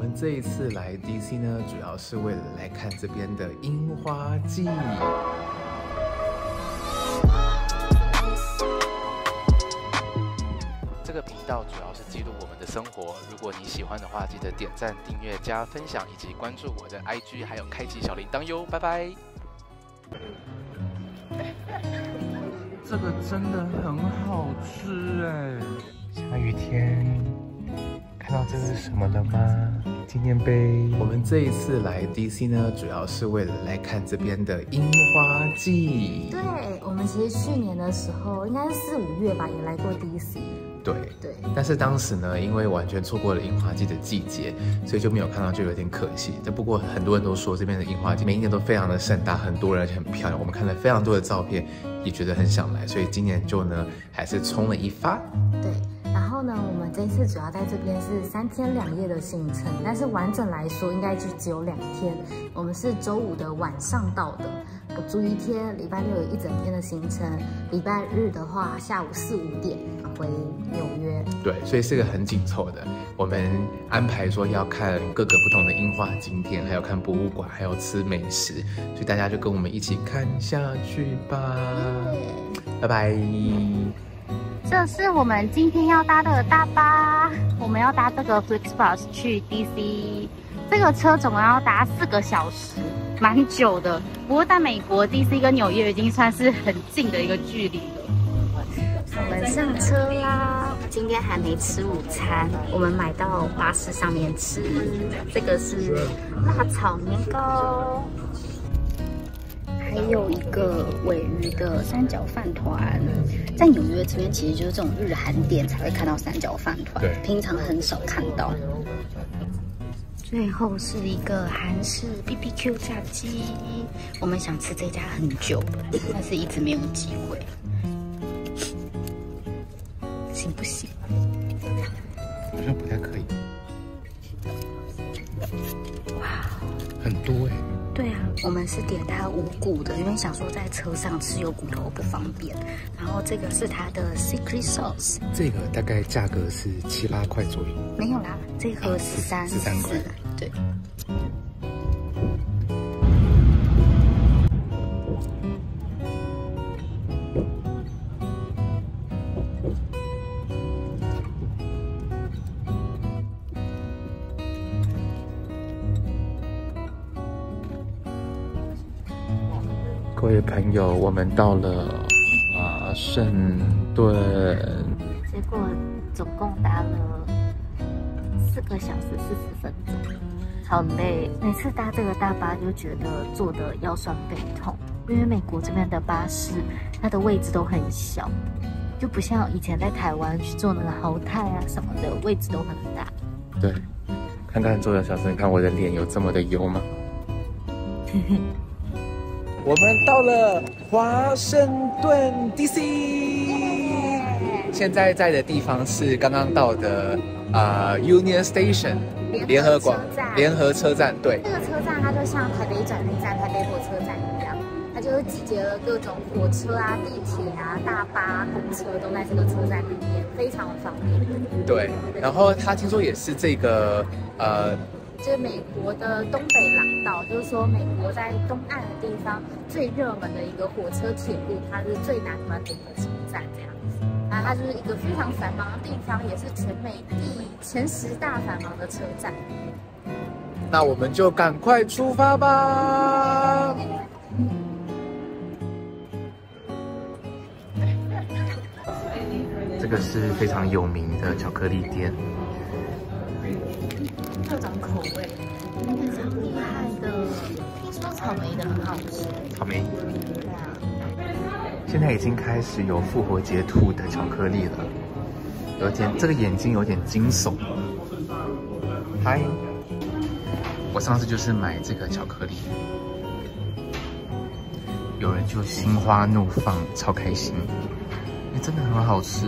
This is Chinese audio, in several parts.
们这一次来 DC 呢，主要是为了来看这边的樱花季。这个频道主要是记录我们的生活，如果你喜欢的话，记得点赞、订阅、加分享，以及关注我的 IG， 还有开启小铃铛哟，拜拜。这个真的很好吃哎！下雨天，看到这是什么了吗？纪念碑。我们这一次来 DC 呢，主要是为了来看这边的樱花季。 对，我们其实去年的时候，应该是4、5月吧，也来过 DC。 对，但是当时呢，因为完全错过了樱花季的季节，所以就没有看到，就有点可惜。但不过很多人都说这边的樱花季每一年都非常的盛大，很多人而且很漂亮。我们看了非常多的照片，也觉得很想来，所以今年就呢还是冲了一发。对。然后呢，我们这次主要在这边是3天2夜的行程，但是完整来说应该就只有2天。我们是周5的晚上到的，足1天，礼拜6有一整天的行程，礼拜日的话下午4、5点回纽约。对，所以是个很紧凑的。我们安排说要看各个不同的樱花景点，还有看博物馆，还有吃美食，所以大家就跟我们一起看下去吧。拜拜。 这是我们今天要搭的大巴，我们要搭这个 FlixBus 去 DC。这个车总共要搭4个小时，蛮久的。不过在美国 DC 跟纽约已经算是很近的一个距离了。我们上车啦！今天还没吃午餐，我们买到巴士上面吃。这个是辣炒年糕。还有一个鲔鱼的三角饭团，在纽约这边其实就是这种日韩店才会看到三角饭团，平常很少看到。最后是一个韩式 BBQ 炸鸡，我们想吃这家很久了，但是一直没有机会，行不行？ 好像不太可以。哇，很多哎。 对啊，我们是点它无骨的，因为想说在车上吃有骨头不方便。然后这个是它的 Secret Sauce， 这个大概价格是7、8块左右。 没有啦，这盒13块。对。 各位朋友，我们到了华盛顿， 结果总共搭了4个小时40分钟，好累。每次搭这个大巴就觉得坐的腰酸背痛，因为美国这边的巴士它的位置都很小，就不像以前在台湾去坐那个豪泰啊什么的，位置都很大。 对，看看坐的小时，你看我的脸有这么的油吗？我们到了华盛顿 DC， 现在在的地方是刚刚到的Union Station 联合车站。对， 这个车站它就像台北转运站、台北火车站一样，它就是集结了各种火车啊、地铁啊、大巴、公车都在这个车站里面，非常的方便。 对，然后它听说也是这个就是美国的东北廊道，就是说美国在东岸的地方最热门的一个火车铁路，它是最南端的一个车站这样子。那它就是一个非常繁忙的地方，也是全美前10大繁忙的车站。 那我们就赶快出发吧！这个是非常有名的巧克力店。 各种口味，超厉害的。听说草莓的很好吃。 草莓。 对啊。 现在已经开始有复活节兔的巧克力了，这个眼睛有点惊悚。嗨，我上次就是买这个巧克力，有人就心花怒放，超开心。真的很好吃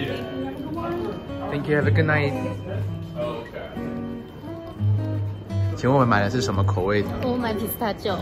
哦。Thank you. Have a good night. 请问我们买的是什么口味的？ 我买 pistachio。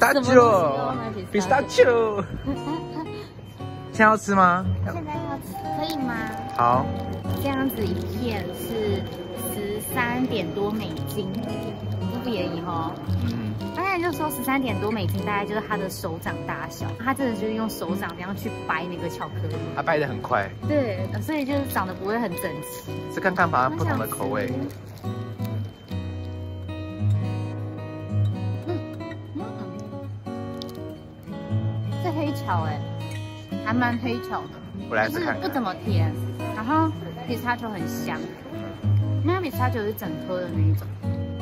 pistachio。现在要吃吗？ 现在要吃，可以吗？ 好。 这样子一片是13点多美金，不便宜哦。当然就说13点多美金，大概就是他的手掌大小。他真的就是用手掌这样去掰那个巧克力， 他掰得很快。 对，所以就是长得不会很整齐。 是看看吧，不同的口味。 是黑巧哎，还蛮黑巧的。 我来试看看。 就是不怎么甜，然后pistachio很香，因为pistachio是整颗的那一种。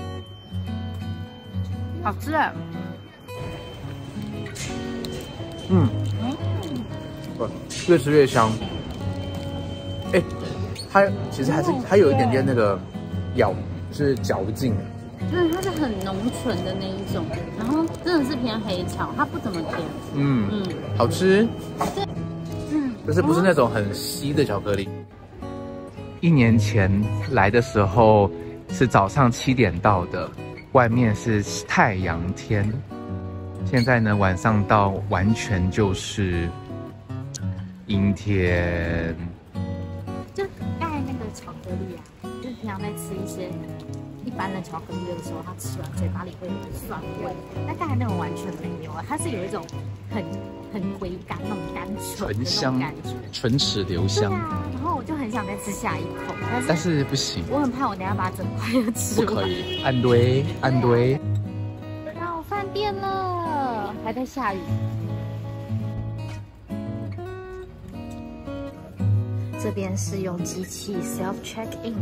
好吃哎！ 越吃越香。哎，它其实还是它有一点点那个就是嚼劲。 对，它是很浓醇的那一种，然后真的是偏黑巧，它不怎么甜。 好吃。 对， 就是不是那种很稀的巧克力。1年前来的时候是早上7点到的。外面是太阳天，现在呢晚上到完全就是阴天。 就刚才那个巧克力啊，就是平常在吃一些一般的巧克力的时候，它吃完嘴巴里会有酸味，但刚才那种完全没有啊，它是有一种很回甘那种单纯的那种感觉， 唇齿留香。对啊，然后我就很想再吃下一口， 但是不行， 我很怕我等一下把整块都吃完。 不可以，按堆。 到饭店了，还在下雨。这边是用机器 self check in，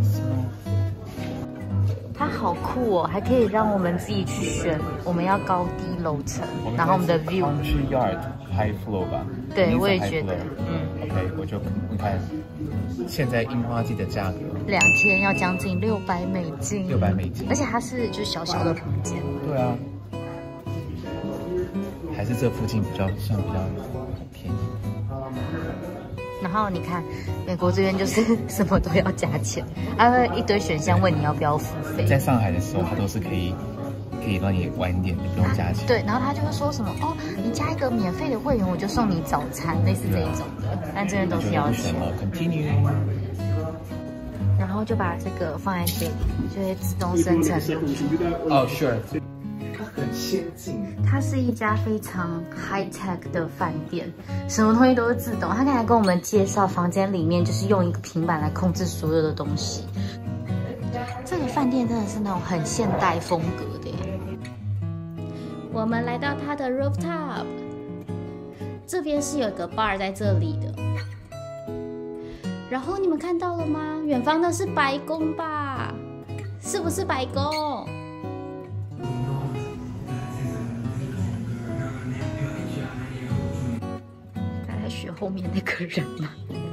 它好酷哦，还可以让我们自己去选我们要高低楼层，然后我们的 view。 是 yard high floor 吧？ 对，我也觉得。 OK， 我就你看，现在樱花季的价格 ，2天要将近600美金。 600美金， 而且它是就是小小的房间。对啊。还是这附近比较便宜。 然后你看，美国这边就是什么都要加钱，它会一堆选项问你要不要付费。 在上海的时候，它都是可以让你晚一点，你不用加钱。 对，然后他就会说什么哦，你加一个免费的会员，我就送你早餐，类似这一种的。但这边都是要钱。 Continue。 然后就把这个放在这里，就会自动生成。 哦 ，Sure。它很先进。 它是一家非常 high tech 的饭店，什么东西都是自动。他刚才跟我们介绍，房间里面就是用一个平板来控制所有的东西。这个饭店真的是那种很现代风格的耶。我们来到它的 rooftop， 这边是有一个 bar 在这里的。然后你们看到了吗？远方的是白宫吧？是不是白宫？他在学后面那个人吗？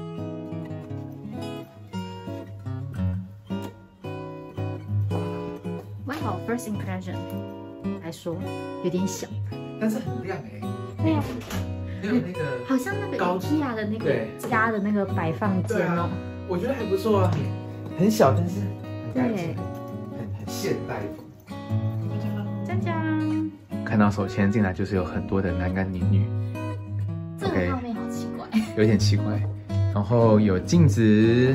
哇哦 ，first impression 来说有点小， 但是很亮哎。 对啊。 没有那个， 好像那个 IKEA 的那个家的那个摆放间哦， 我觉得还不错啊，很小，但是对， 很现代风。 锵锵！ 看到手牵进来就是有很多的男男女女， 这个画面好奇怪， 有点奇怪。然后有镜子，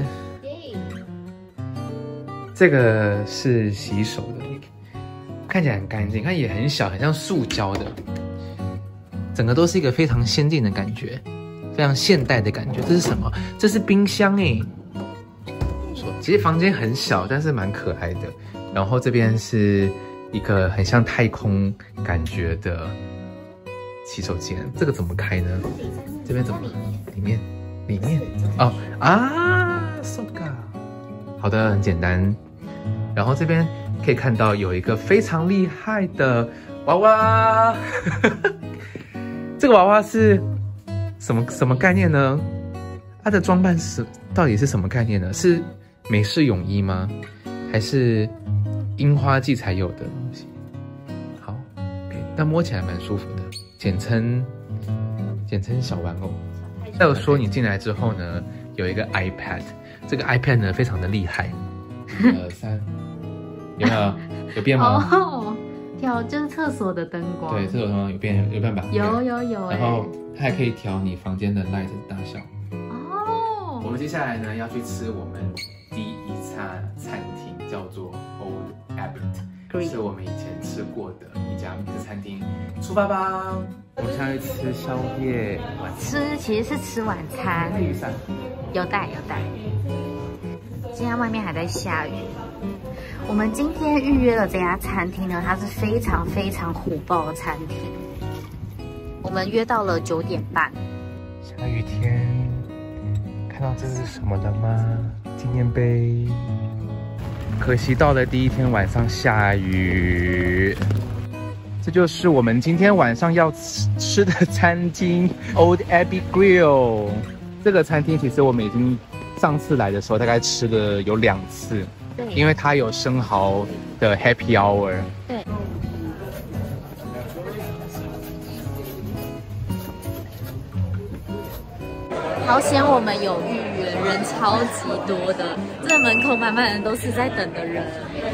这个是洗手的，看起来很干净，看也很小，很像塑胶的。整个都是一个非常先进的感觉，非常现代的感觉。这是什么？这是冰箱哎。其实房间很小，但是蛮可爱的。然后这边是一个很像太空感觉的洗手间。这个怎么开呢？这边怎么？里面哦啊 ，so ga。好的，很简单。然后这边可以看到有一个非常厉害的娃娃。这个娃娃是什么概念呢？它的装扮到底是什么概念呢？是美式泳衣吗？还是樱花季才有的东西？好 ，OK， 但摸起来蛮舒服的，简称小玩偶。再有说你进来之后呢，有一个 iPad， 这个 iPad 呢非常的厉害。1、2、3， 有没有？有变吗？ 哦，调就是厕所的灯光。 对，厕所灯光有变吧？ 有。 然后它还可以调你房间的 light 大小。 哦。 我们接下来呢要去吃我们第一餐厅，叫做 Old Abbot， 是我们以前吃过的一家名字餐厅。出发吧！我们现在去吃宵夜。 其实是吃晚餐。 雨伞。 有带。现在外面还在下雨。我们今天预约了这家餐厅呢，它是非常火爆的餐厅。我们约到了9点半。 下雨天，看到这是什么了吗？纪念碑。可惜到了第一天晚上下雨。这就是我们今天晚上要吃的餐厅 Old Abbey Grill。这个餐厅其实我们已经上次来的时候大概吃了有2次，对，因为它有生蚝的 Happy Hour。对。 好险我们有预约，人超级多的，这门口满满的都是在等的人。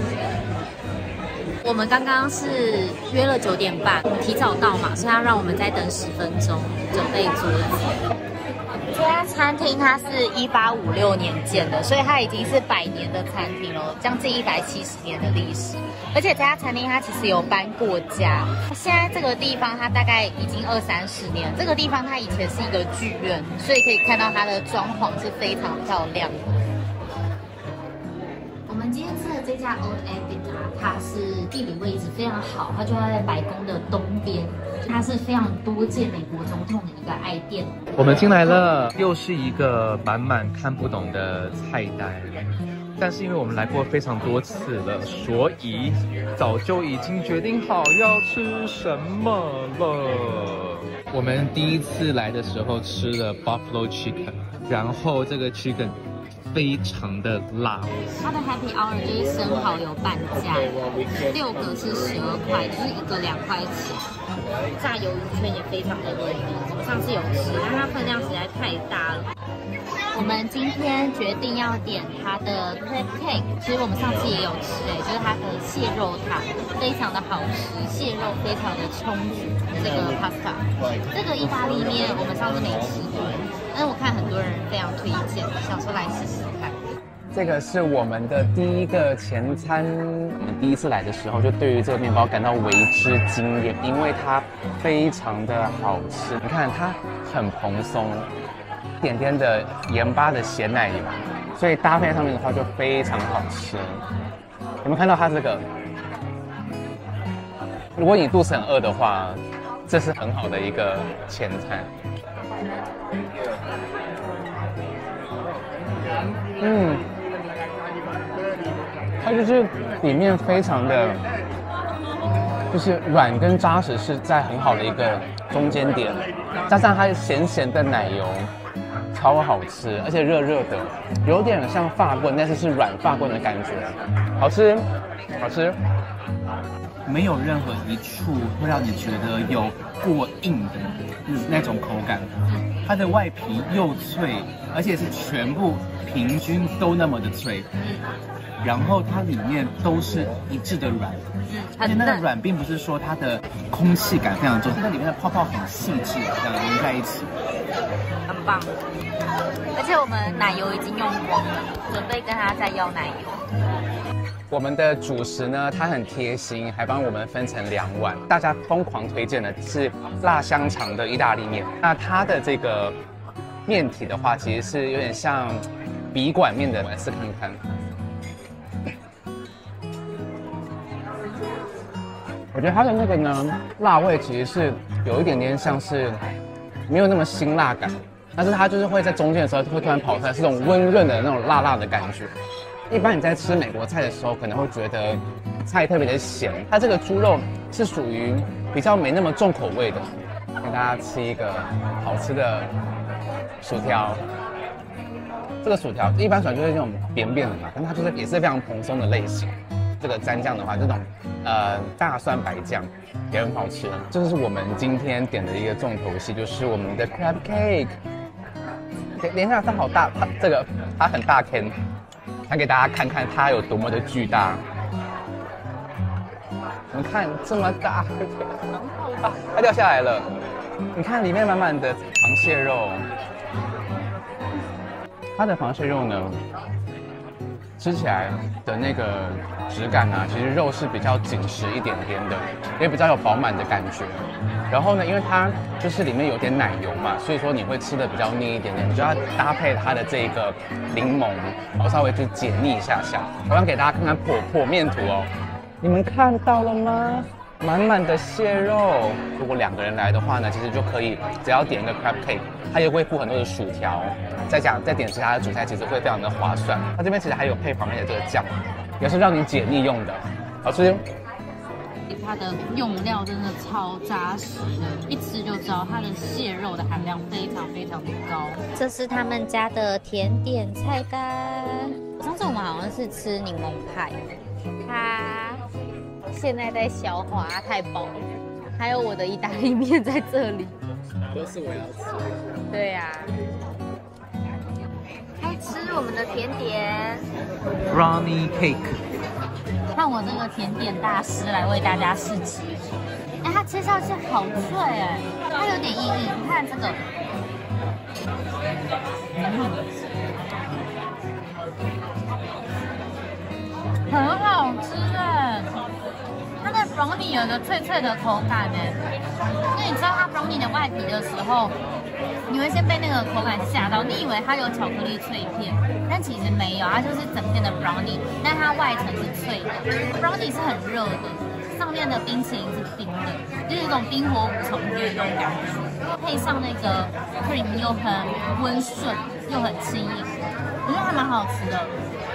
我们刚刚是约了9点半，我们提早到嘛，所以他让我们再等10分钟准备桌子。这家餐厅它是1856年建的，所以它已经是100年的餐厅了，将近170年的历史。而且这家餐厅它其实有搬过家，现在这个地方它大概已经20-30年。这个地方它以前是一个剧院，所以可以看到它的装潢是非常漂亮的。我们今天吃的这家 Old Abbot， 它是地理位置非常好，它就在白宫的东边，它是非常多见美国总统的一个爱店。 我们进来了，又是一个满看不懂的菜单，但是因为我们来过非常多次了，所以早就已经决定好要吃什么了。我们第一次来的时候吃了 Buffalo Chicken， 然后这个 Chicken非常的辣。 它的 Happy Hour 就是生蚝有半价，6个是12块，就是1个2块钱。炸鱿鱼圈也非常的美丽，我们上次有吃，但它分量实在太大了。我们今天决定要点它的 crab cake， 其实我们上次也有吃就是它的蟹肉塔，非常的好吃，蟹肉非常的充足。这个 pasta， 这个意大利面我们上次没吃过，但是我看很多人非常推荐，想说来试试看。 这个是我们的第一个前餐，我们第一次来的时候就对于这个面包感到为之惊艳，因为它非常的好吃。你看它很蓬松，一点点的盐巴的咸奶油，所以搭配上面的话就非常好吃。有没有看到它这个？如果你肚子很饿的话，这是很好的一个前餐。它就是里面非常的，就是软跟扎实是在很好的一个中间点，加上它咸咸的奶油，超好吃，而且热热的，有点像法棍，但是是软法棍的感觉，好吃，好吃。 没有任何一处会让你觉得有过硬的那种口感，它的外皮又脆，而且是全部平均都那么的脆，然后它里面都是一致的软，而且那个软并不是说它的空气感非常重，它里面的泡泡很细致，这样连在一起， 很棒。而且我们奶油已经用光了，准备跟他再要奶油。 我们的主食呢，它很贴心，还帮我们分成2碗。大家疯狂推荐的是辣香肠的意大利面。那它的这个面体的话，其实是有点像笔管面的，来试看看。我觉得它的那个呢，辣味其实是有一点点像是没有那么辛辣感，但是它就是会在中间的时候会突然跑出来，是这种温润的那种辣辣的感觉。一般你在吃美国菜的时候，可能会觉得菜特别的咸，它这个猪肉是属于比较没那么重口味的。给大家吃一个好吃的薯条，这个薯条一般薯条就是那种扁扁的嘛，但它就是也是非常蓬松的类型。这个蘸酱的话，这种大蒜白酱也很好吃。这是我们今天点的一个重头戏，就是我们的 crab cake。等一下，它好大，它很大 can。想给大家看看它有多么的巨大， 你看这么大啊，它掉下来了。你看里面满满的螃蟹肉，它的螃蟹肉呢，吃起来的那个质感啊，其实肉是比较紧实一点点的，也比较有饱满的感觉。然后呢，因为它就是里面有点奶油嘛，所以说你会吃的比较腻一点点，你就要搭配它的这个柠檬，然后稍微去解腻一下下。我想给大家看看剖面图哦，你们看到了吗？满满的蟹肉。如果2个人来的话呢，其实就可以只要点一个 crab cake， 它也会附很多的薯条，再点其他的主菜，其实会非常的划算。它这边其实还有配旁边的这个酱，也是让你解腻用的，好吃。 它的用料真的超扎实的，一吃就知道它的蟹肉的含量非常非常的高。这是他们家的甜点菜单。上次我们好像是吃柠檬派，它现在在消化，太饱了。还有我的意大利面在这里， 都是我要吃。 对呀、开吃我们的甜点 brownie cake。 看我这个甜点大师来为大家试吃。哎，它吃下去好脆哎，它有点硬硬。你看这个，很好吃哎。它的 brownie 有一个脆脆的口感哎。那你知道它 brownie 的外皮的时候，你会先被那个口感吓到，你以为它有巧克力脆片，但其实没有，它就是整片的 brownie， 但它外层是脆的。brownie 是很热的，上面的冰淇淋是冰的，就是一种冰火五重天的那种感觉，配上那个 cream 又很温顺，又很轻盈，我觉得还蛮好吃的。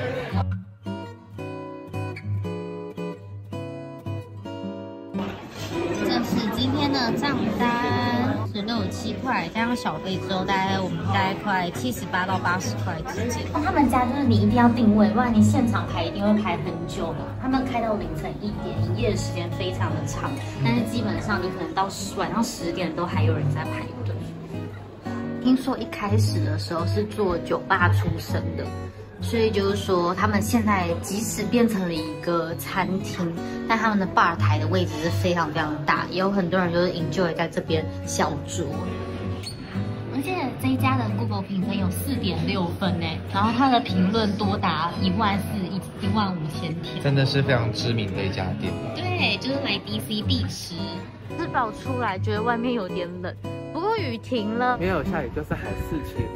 这是今天的账单，16-17块，加上小费之后，我们大概快78到80块之间。他们家就是你一定要定位，不然你现场排一定会排很久的。他们开到凌晨1点，营业的时间非常的长，但是基本上你可能到晚上10点都还有人在排队。听说一开始的时候是做酒吧出身的。所以就是说，他们现在即使变成了一个餐厅，但他们的bar台的位置是非常非常大，也有很多人就是 enjoy 在这边小酌。而且这一家的 Google 评分有4.6分呢，然后它的评论多达14000-15000条， 真的是非常知名的一家店。 对，就是来 DC 必吃。吃饱出来，觉得外面有点冷，不过雨停了， 没有下雨就是海4天。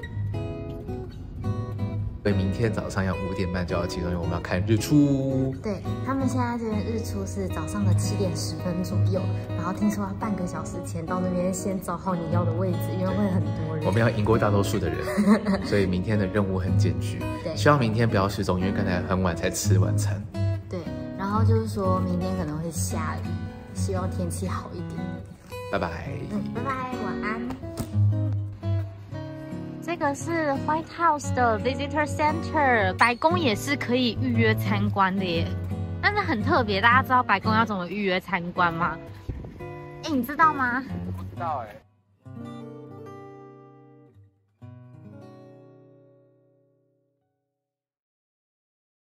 所以明天早上要5点半就要起床，因为我们要看日出。 对，他们现在这边日出是早上的7点10分左右，然后听说要半个小时前到那边先找好你要的位置，因为会很多人。 我们要赢过大多数的人，所以明天的任务很艰巨。 对， 希望明天不要失踪，因为刚才很晚才吃晚餐。 对，然后就是说明天可能会下雨，希望天气好一点。 拜拜。 拜拜，晚安。这个是 White House 的 Visitor Center， 白宫也是可以预约参观的耶。但是很特别，大家知道白宫要怎么预约参观吗？哎，你知道吗？ 我不知道哎。